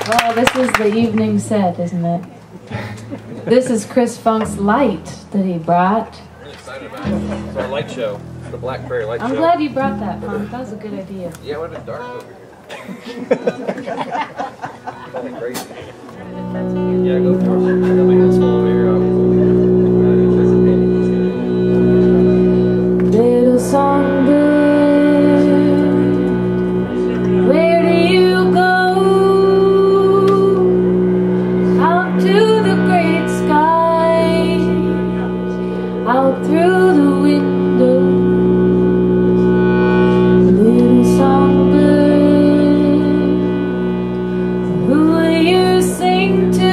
Well, this is the evening set, isn't it? This is Chris Funk's light that he brought. I'm really excited about it. It's our light show. It's the Black Prairie light show. I'm glad you brought that, Funk. That was a good idea. Yeah, what a dark over here. Kind of crazy. Yeah, go for it. I got my hands full over here. Little songbird, where do you go? Out to the great sky, out through the window. Little songbird, who will you sing to?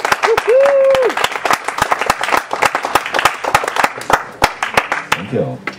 Thank you.